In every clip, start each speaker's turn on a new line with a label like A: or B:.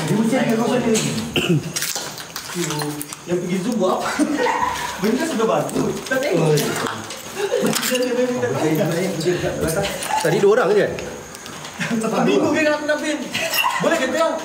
A: Dia mesti ada kawasan dia lagi. Yang pergi Zoom buat apa? Benda sudah batu. Tak tengok.
B: Tadi 2 orang je.
A: Satu minggu kan aku nak bin. Boleh ke tengok?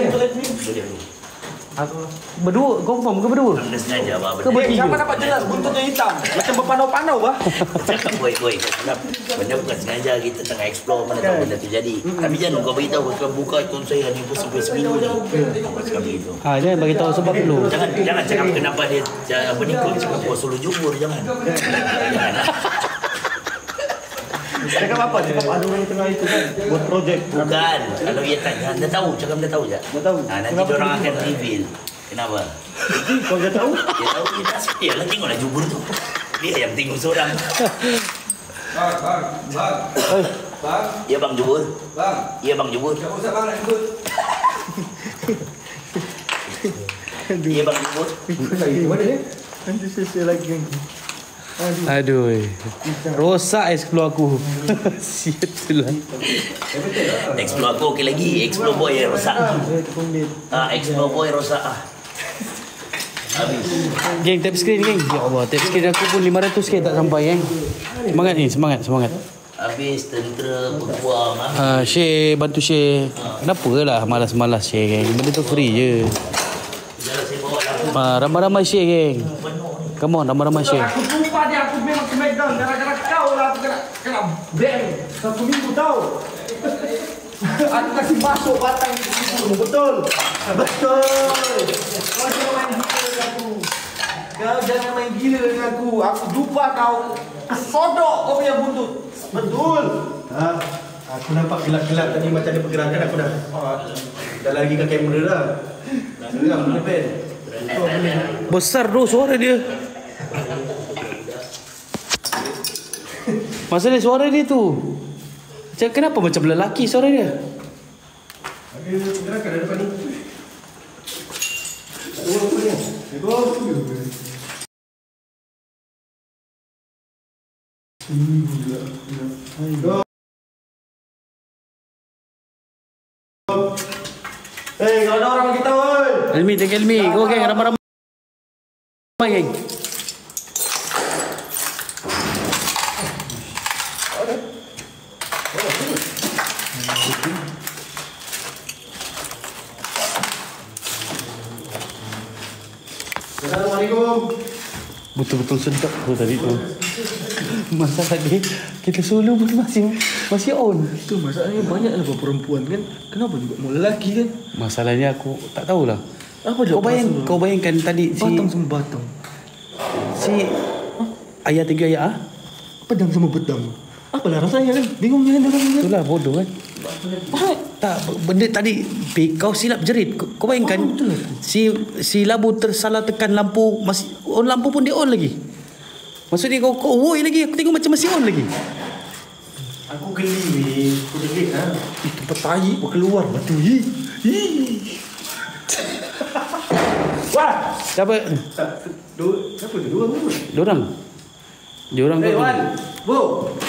C: Berdua, confirm ke berdua?
D: Anda sengaja apa
C: Ke
D: benda?
C: bertiga?
A: Siapa dapat jelas buntutnya hitam? Macam berpanau-panau bah.
D: Cakap boy. Benda bukan sengaja, kita tengah explore mana tahu benda tu jadi. Tapi jangan kau beritahu kau buka akaun saya ni pun sampai seminggu ni. Cakap begitu.
C: Jangan bagi tahu sebab dulu.
D: Jangan cakap kenapa dia apa ni kau cakap kau solo jumur jangan.
A: Cakap apa? Cakap ada orang tengah itu kan buat projek.
D: Bukan. Kalau dia tanya, anda tahu, cakap anda tahu je.
A: Dah tahu.
D: Nanti dia orang akan reveal. Kenapa?
A: Kau dah tahu?
D: Dia tahu dia tak sedia lah tengoklah jumur tu. Dia yang tengok seorang.
E: Bang.
D: Ya bang jumur.
E: Bang.
D: Ya bang jumur.
E: Tak usah bang nak jemput.
D: Ya bang jumur.
A: Mana ni? Nanti saya lagi kan.
C: Aduh. Rosak explore aku. Siap lah.
D: Explore aku okey lagi. Explore boy yang rosak. Explore boy rosak habis.
C: Geng, tap screen geng. Ya Allah, tap screen aku pun 500k tak sampai geng. Semangat ni, semangat.
D: Habis tentera berbuang
C: Share, bantu share. Kenapa lah malas-malas share geng. Benda tu free je.
D: Jangan saya bawa lah.
C: Ramai-ramai share geng. Come on, ramai-ramai share.
A: Aku sumpah dia aku memang smackdown gara-gara kau lah aku kena ban 1 minggu tau. Aku kasih masuk batang itu betul. Kau jangan main gila dengan aku. Aku lupa kau sodok kau punya buntut. Betul. Aku nampak gelap-gelap tadi macam ada pergerakan aku dah lagi ke kamera dah. Dengar benda ban.
C: Besar tu suara dia. Masalah suara dia tu. Macam kenapa macam lelaki suara dia?
A: Ada pergerakan ada depan ni. Kalau ada orang bagi tahu.
C: Elmi, thank you Elmi. Go geng, ramai-ramai geng.
A: Assalamualaikum.
C: Betul-betul sedap tu tadi tu. Masalah dia, kita solo pun masih on.
A: Itu masalahnya banyaklah perempuan kan. Kenapa juga mau lelaki kan?
C: Masalahnya aku tak tahulah.
A: Apa dia?
C: Kau bayangkan tadi
A: batang sama batang.
C: si ayah 3 ayah
A: Pedang sama pedang. Apalah rasanya kan? Bingungnya kan orang kan?
C: itulah bodoh kan. Tak, benda tadi kau silap jerit. Kau bayangkan si labu tersalah tekan lampu, masih on lampu pun dia on lagi. Maksudnya kau woi lagi, aku tengok macam masih on lagi.
A: Aku geli ni. Aku geli ha. Itu petai pun keluar batu. Hi. Wah,
C: Siapa?
A: siapa tu? Dua orang tu.
C: Diorang tu.
A: Wan, Bu.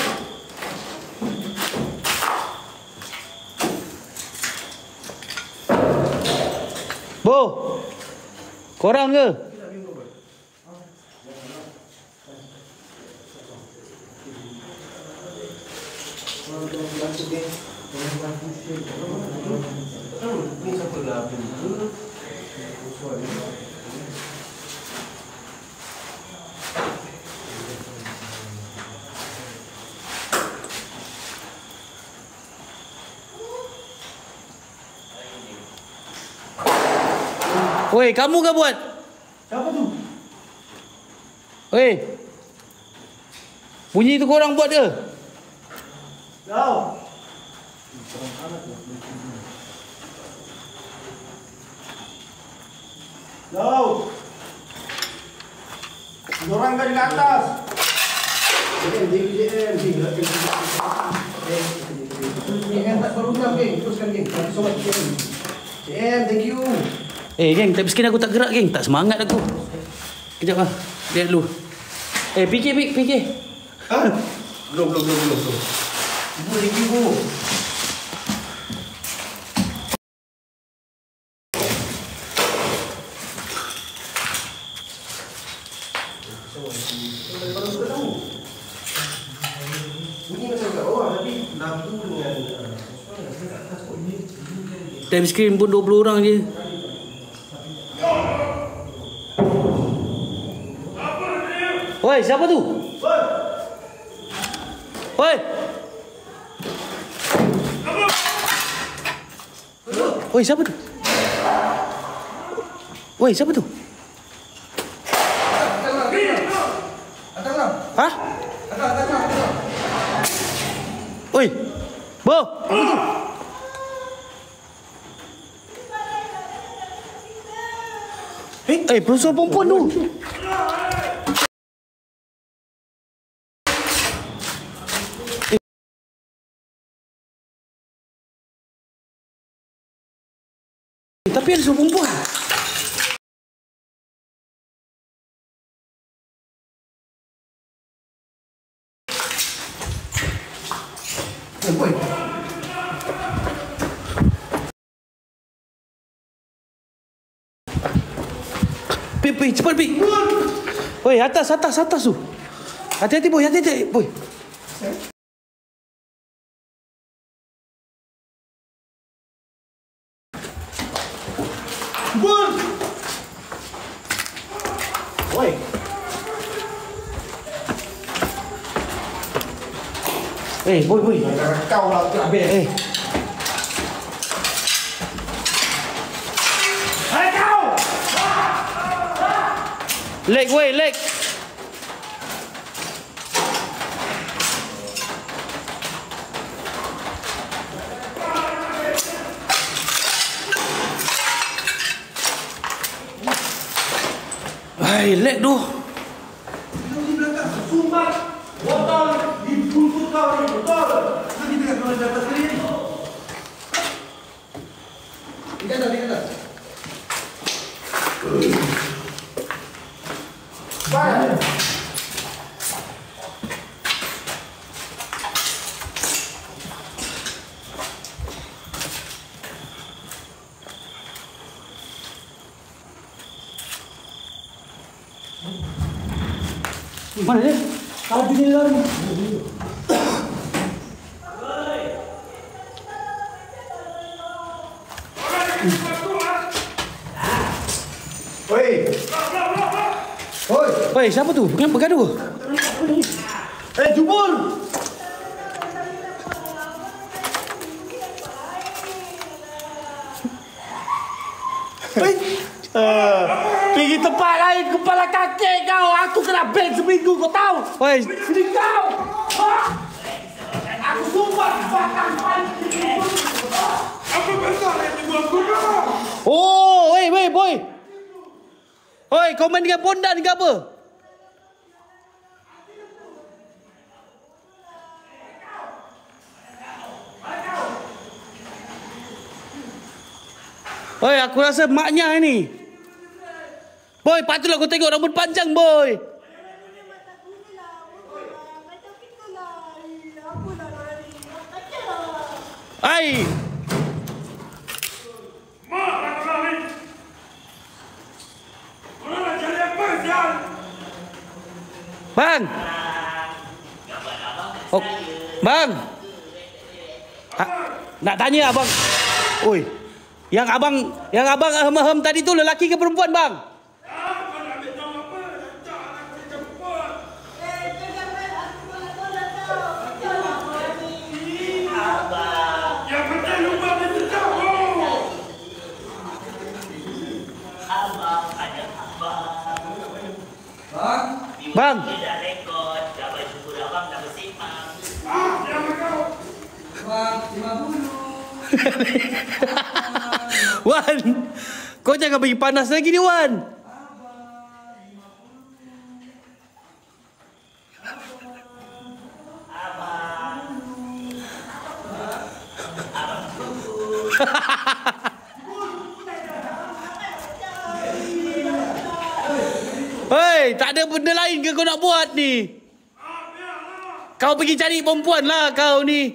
C: Bu. Korang ke? Woi, kamu ke buat?
A: Siapa tu?
C: Woi. Bunyi tu korang buat ke?
A: Kau. Kau. Orang kan di atas. Tak baru jam geng, teruskan geng. Thank you so much geng. Thank you.
C: Geng, tapi skin aku tak gerak geng. Tak semangat aku. Kejap lah. Lihat dulu. PK.
A: Belum. Ibu, thank you, Bu.
C: Time screen pun 20 orang je. Oi, siapa tu? Oi. Oi, siapa tu? Oi, siapa tu? Hah? Oi. Bo. Apa tu? Perempuan perempuan tu. Tapi ada seorang perempuan. Pi, cepat pi. Oi, atas tu. Hati-hati boy, hati-hati boy.
A: Bun! Oi.
C: Boy.
A: Kau lah tu habis. Hai kau!
C: Leg. Leg tu.
A: Di belakang sumbat botol di buntut kau ni botol. Nanti dia akan dapat sekali. Di atas. Baik.
C: Mana dia?
A: Kau di dalam.
C: Oi, siapa tu? Kenapa bergaduh?
A: Jubur.
C: Pergi tempat lain, kepala kakek kau. Aku kena ban seminggu, kau tahu? Oi,
A: Sini kau. Aku sumpah batang paling. Apa besar yang dibuat aku dah?
C: oh, boy. Oi, kau main dengan bondan ke apa? Oi, aku rasa maknya ini. Boy, patutlah kau tengok rambut panjang, boy. Ai. Bang. Oh, bang. Nak tanya abang. Oi. Yang abang hem tadi tu lelaki ke perempuan, bang? Bang.
D: Tidak rekod, dapat syukur abang dah bersimpang.
E: Bang, 50.
C: Wan, kau jangan bagi panas lagi ni, Wan. Hei, tak ada benda lain ke kau nak buat ni? Kau pergi cari perempuan lah kau ni.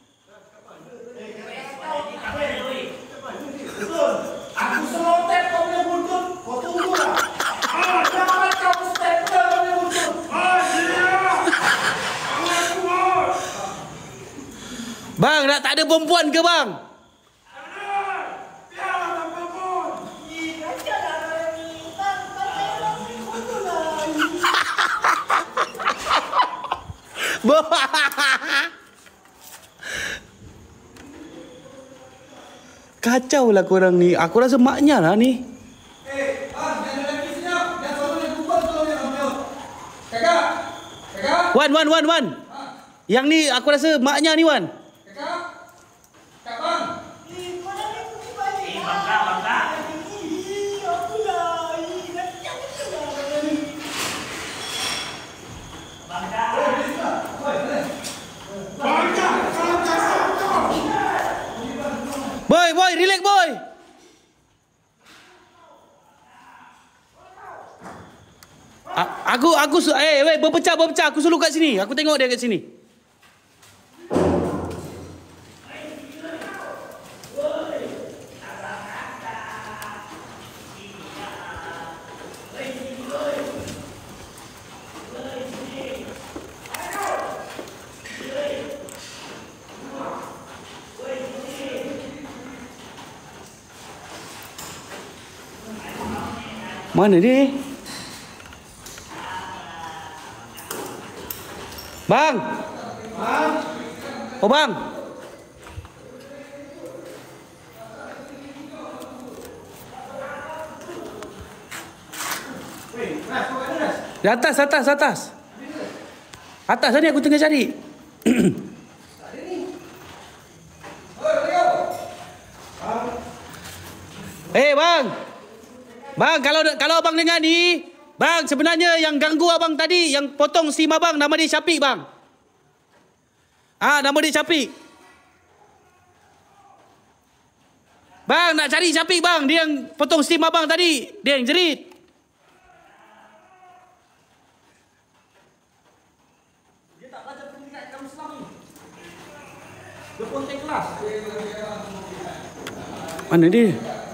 A: Aku selotep kau punya buntut. Kau tunggu lah. Jangan kau step kau punya buntut.
C: Bang, nak tak ada perempuan ke bang? Kacau lah korang ni. Aku rasa maknya lah ni.
E: Bang, yang lelaki senyap. Yang seorang yang perempuan tolong yang ambil. Kakak. Kakak.
C: Wan. Yang ni aku rasa maknya ni, Wan.
E: Kakak. Kak bang.
C: Boy, relax boy. Berpecah. Aku suruh kat sini. Aku tengok dia kat sini. Mana dia? Bang. Oh bang. Di atas. Atas tadi aku tengah cari. Bang. Bang, kalau abang dengar ni, bang, sebenarnya yang ganggu abang tadi, yang potong SIM abang, nama dia Syafiq, bang. Nama dia Syafiq. Bang, nak cari Syafiq, bang. Dia yang potong SIM abang tadi. Dia yang jerit.
A: Dia tak belajar pendidikan agama Islam ni. Dia pontek kelas.
C: Mana dia?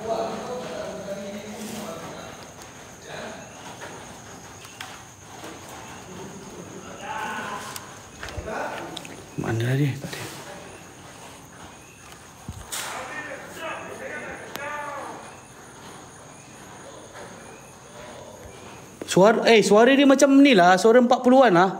C: Mana dia? Tak ada. Suara dia macam ni lah. Suara 40-an lah.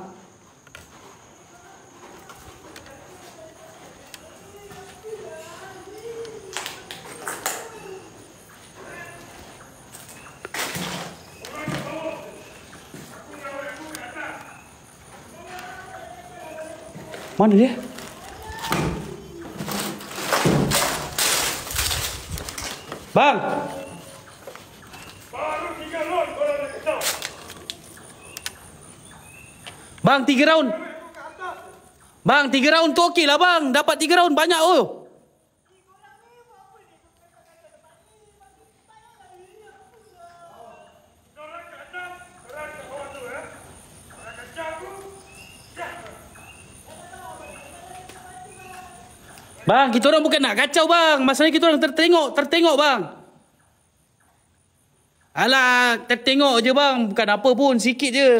C: Mana dia? Bang.
F: Baru 3 round korang dah kacau.
C: Bang, 3 round. Bang, 3 round tu okey lah bang. Dapat 3 round banyak oh. Bang, kita orang bukan nak kacau bang. Masalahnya kita orang tertengok bang. Alah, tertengok je bang. Bukan apa pun, sikit je.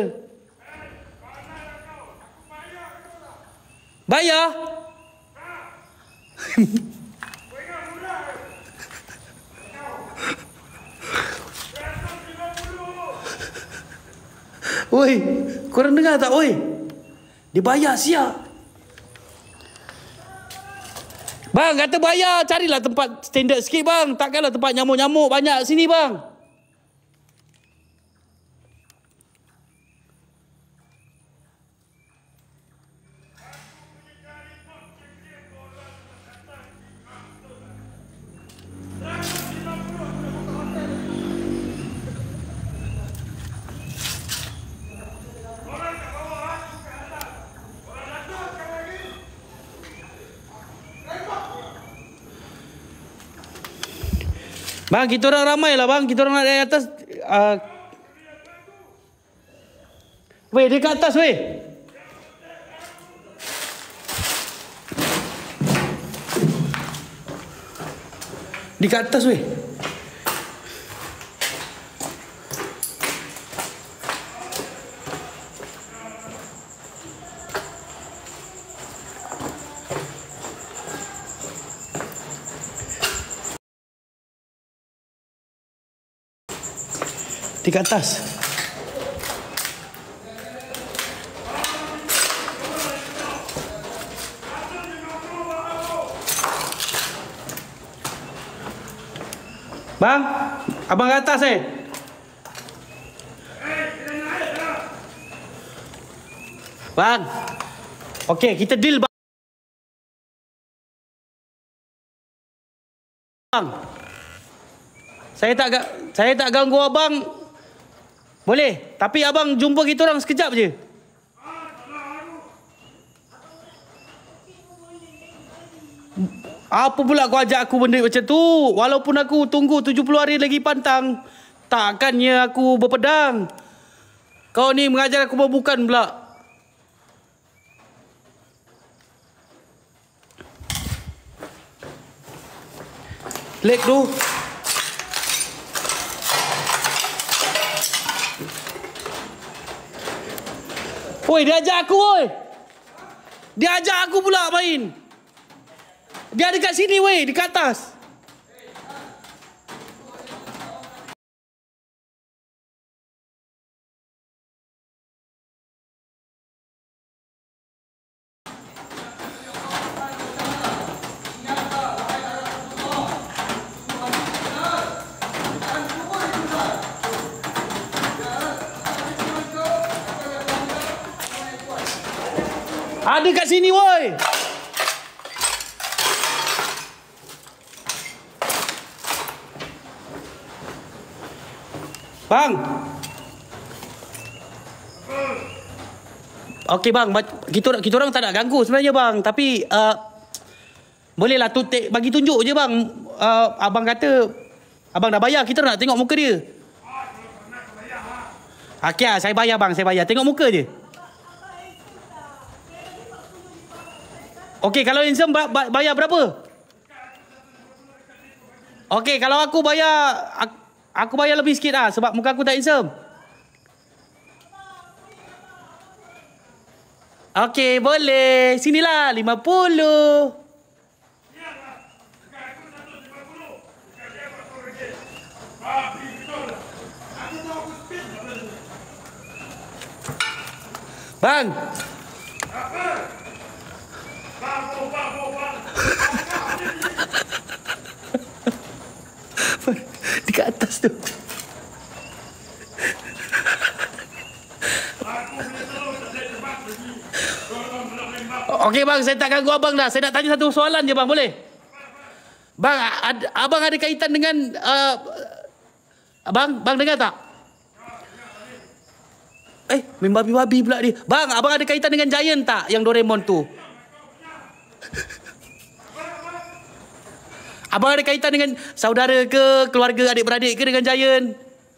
C: Bayar? Oi, korang dengar tak oi? Dia bayar siap. Bang, kata bayar, carilah tempat standard sikit bang. Takkanlah tempat nyamuk-nyamuk banyak sini bang. Bang, kita orang ramai lah bang. Kita orang nak dari atas. Weh, dia kat atas weh. Dia kat atas weh. Di kat atas. Bang, abang ke atas Bang. Okey, kita deal bang. Saya tak ganggu abang. Boleh, tapi abang jumpa kita orang sekejap je. Apa pula kau ajak aku benda macam tu? Walaupun aku tunggu 70 hari lagi pantang, takkannya aku berpedang. Kau ni mengajar aku berbukan pula. Leg tu. Oi, dia ajak aku, oi. Dia ajak aku pula main. Dia ada kat sini, weh, dekat atas. Ada kat sini, woi. Bang. Okey bang, kita orang tak nak ganggu sebenarnya bang, tapi bolehlah bagi tunjuk je bang. Abang kata abang dah bayar, kita nak tengok muka dia. Okey, saya bayar bang, saya bayar. Tengok muka je. Okey, kalau handsome bayar berapa? Okey, kalau aku bayar lebih sikit lah sebab muka aku tak handsome. Okey, boleh. Sinilah 50. Bang. Dekat atas tu. Okey bang, saya tak ganggu abang dah. Saya nak tanya satu soalan je bang, boleh? Bang, abang ada kaitan dengan bang dengar tak? Main babi-babi pula dia. Bang, abang ada kaitan dengan Giant tak? Yang Doraemon tu. Abang ada kaitan dengan saudara ke, keluarga adik-beradik ke dengan Giant?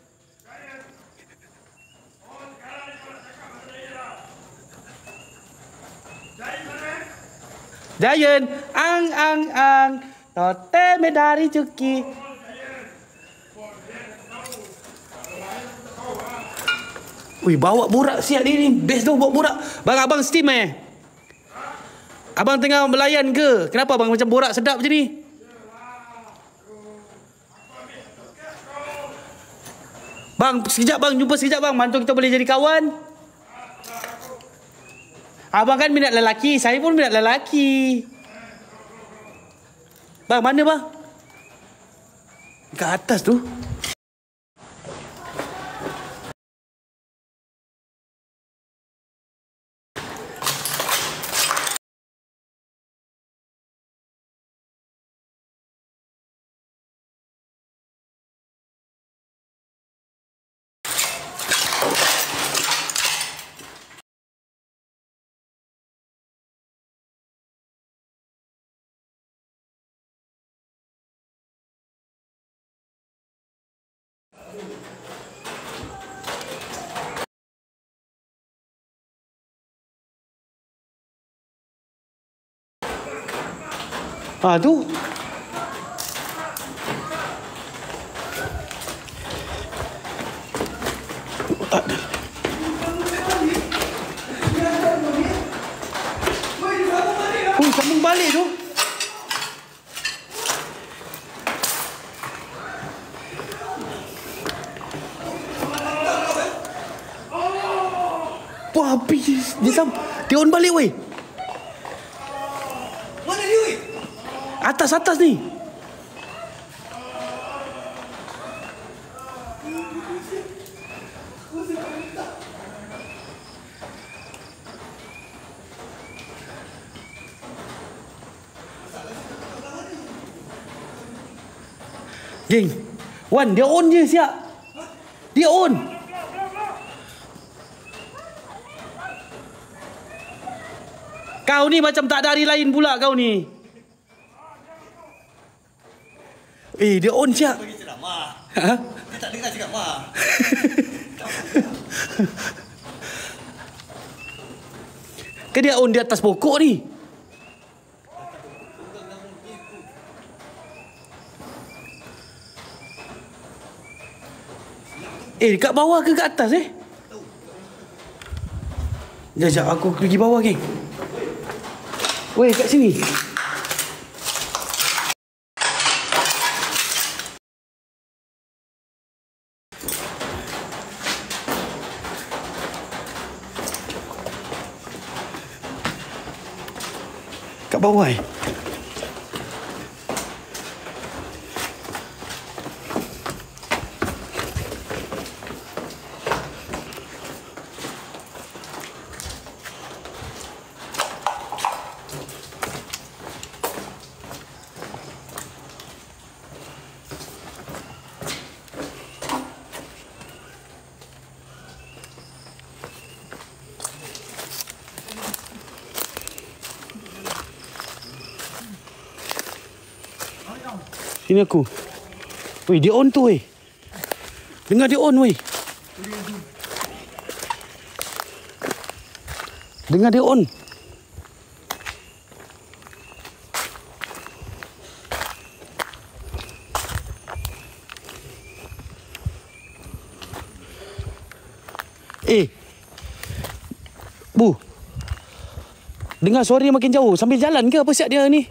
C: Giant, ang, tote medari cuki. Wih, bawa borak siap ni. Best tu bawa borak. Bang, abang steam Abang tengah melayan ke? Kenapa abang macam borak sedap je ni? Bang, sekejap bang, jumpa sekejap bang. Mantu kita boleh jadi kawan. Abang kan minat lelaki, saya pun minat lelaki. Bang, mana bang? Dekat atas tu. Tu. Tak ada. Sambung balik tu. Wah, habis. Dia on balik, weh.
A: Mana dia, weh?
C: Atas ni. Geng, Wan, dia on je siap. Dia on. Kau ni macam tak ada hari lain pula kau ni. Dia on siap.
A: Bagi ceramah.
C: Ha?
A: Dia tak dengar cakap mah.
C: Ke dia on di atas pokok ni? Dekat bawah ke kat atas Sekejap aku pergi bawah geng. Weh, kat sini. Kat bawah Sini aku. Weh, dia on tu weh. Dengar dia on weh. Dengar dia on. Bu. Dengar suara dia makin jauh. Sambil jalan ke apa siap dia ni?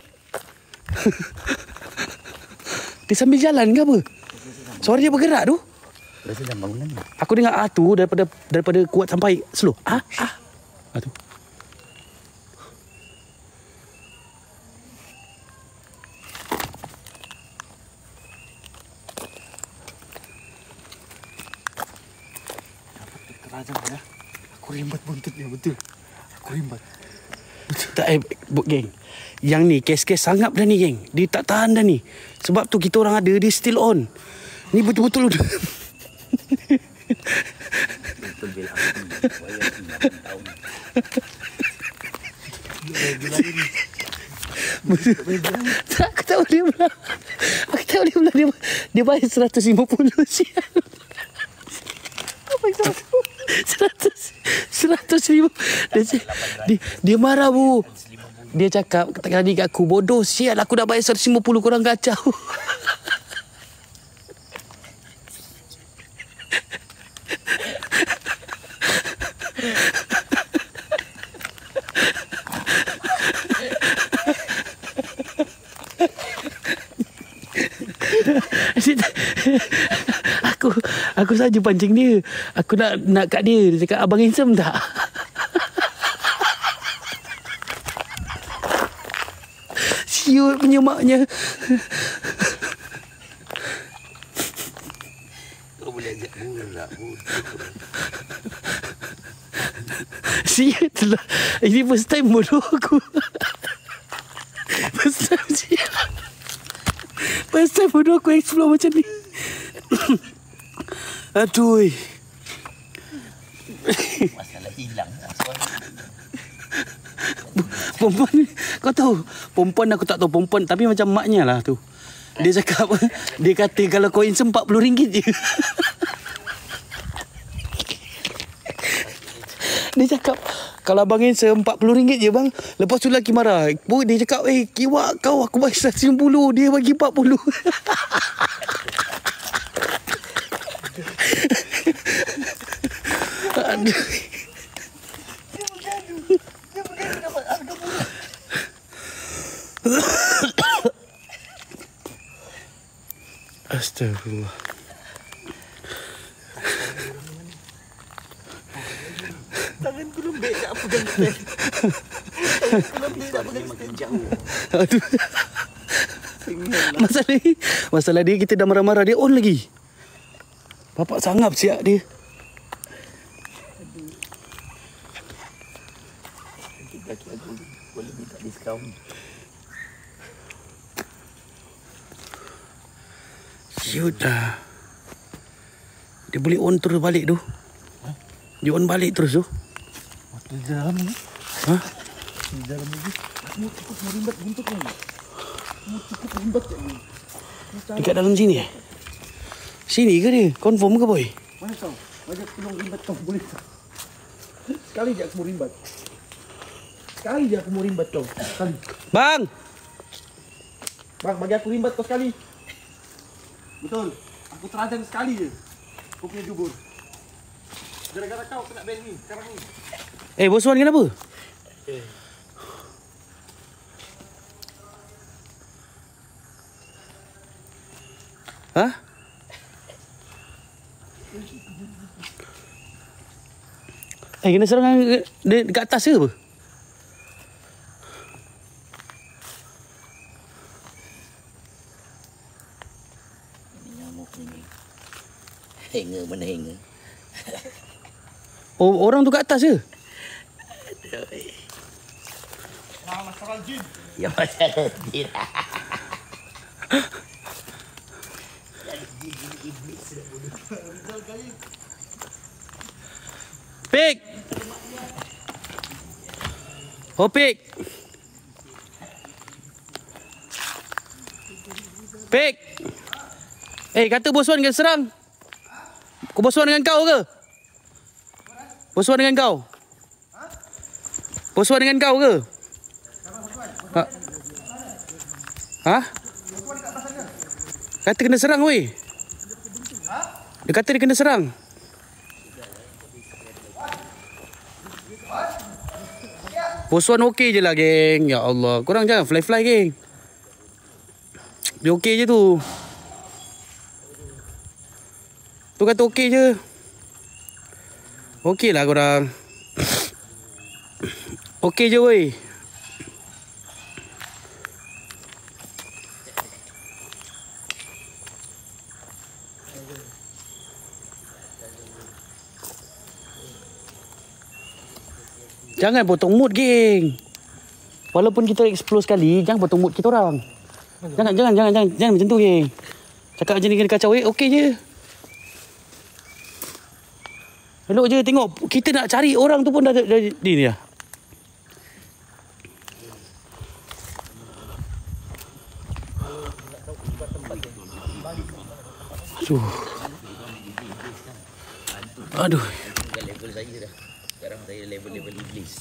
C: Dia sambil jalan ke apa? Suara dia bergerak tu.
D: Rasa dalam bangunan ni.
C: Aku dengar tu daripada kuat sampai slow. Tu.
A: Kerajaan ya. Aku rimbat buntut dia betul. Aku rimbat.
C: Tak geng. Yang ni kes-kes sangat dah ni geng. Dia tak tahan dah ni. Sebab tu kita orang ada, dia still on. Ni betul-betul udah.
D: Betul bila aku wayang 8 tahun.
C: Tak, aku tak boleh bilang. Aku tak boleh bilang dia bayar 150 sial. Apa yang 100,000. Dia marah bu. Dia cakap tadi kat aku, bodoh sial aku dah bayar 150 korang kacau. Aku saja pancing dia. Aku nak kat dia. Dia cakap abang handsome tak? Siut punya maknya.
D: Kau boleh ajak bola.
C: Siut tu lah. Ini first time bodoh aku. First time siut. First time bodoh aku explore macam ni. Aduh.
D: Masalah hilang lah suara.
C: Perempuan ni, kau tahu, perempuan aku tak tahu perempuan, tapi macam maknya lah tu. Dia cakap, dia kata kalau koin RM40 je. Dia cakap, kalau abang handsome RM40 je bang. Lepas tu lelaki marah. Dia cakap, kiwak kau, aku bagi 150, dia bagi 40. Aduh. Astagfirullah.
A: Tanganku lembik nak pegang pen. Tanganku lembik nak pegang
D: makin jauh.
C: Aduh. Masalah dia kita dah marah-marah, dia on lagi. Bapak sangap siap dia.
D: Kaki aku boleh minta diskaun.
C: Siut dah. Dia boleh on terus balik tu. Dia on balik terus tu.
A: Waktu di dalam ni.
C: Ha?
A: Di dalam ni. Kamu cukup merimbat buntut ni. Kamu cukup merimbat ni.
C: Dekat dalam sini eh? Sini ke dia? Confirm ke boy?
A: Mana kau? Bagi aku tolong rimbat kau, boleh tak? Sekali je aku mau rimbat. Sekali je aku mau rimbat kau. Sekali.
C: Bang!
A: Bang, bagi aku rimbat kau sekali. Betul. Aku terancam sekali je. Kau punya jubur. Gara-gara kau kena ban ni sekarang ni.
C: Bos Wan kenapa? Ha? Kena serangan dekat atas ke apa?
D: Nyamuk ni. Hanger mana hanger?
C: Oh, orang tu kat atas ke?
A: Masalah jin.
D: Ya masalah jin.
C: Pik! Oh, Pik! Pik! Kata Bos Wan kena serang. Bos Wan dengan kau ke? Bos Wan dengan kau? Bos Wan dengan kau ke? Ha? Ha? Kata kena serang weh. Dia kata dia kena serang. Bos Wan okey je lah geng. Ya Allah, korang jangan fly-fly geng. Dia okey je tu. Tu kata okey je. Okey lah korang. Okey je weh. Jangan potong mood geng. Walaupun kita explore sekali, jangan potong mood kita orang. Jangan macam tu geng. Cakap macam ni kena kacau okey je. Elok je tengok kita nak cari orang tu pun dah ni dah. Aduh.
D: Bukan level saya dah. Sekarang saya level-level iblis.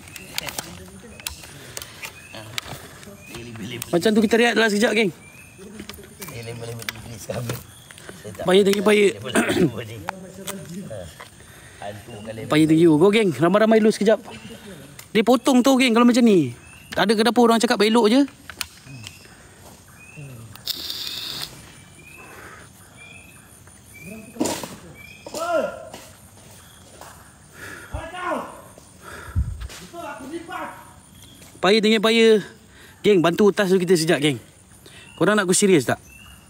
C: Macam tu kita rehat lah sekejap geng.
D: Saya level-level iblis kami.
C: Payah tinggi payah. Payah tinggi. Go geng. Ramai-ramai dulu sekejap. Dia potong tu geng kalau macam ni. Ada kenapa orang cakap elok je. Payah tinggi payah. Geng, bantu tas tu kita sekejap geng. Korang nak aku serius tak?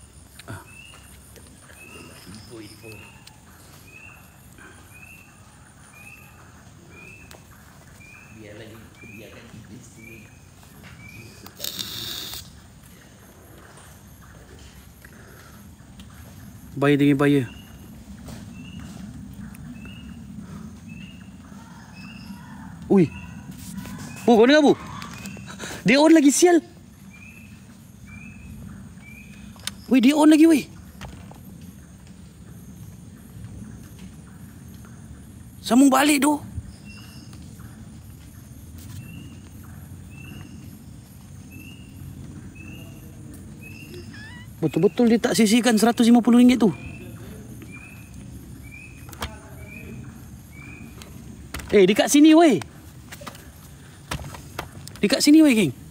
C: Payah tinggi payah. Ui. Kau dengar bu? Dia on lagi sial. Weh, dia on lagi weh. Sambung balik tu. Betul-betul dia tak sisihkan RM150 tu. Dekat sini weh. Dekat sini weh geng.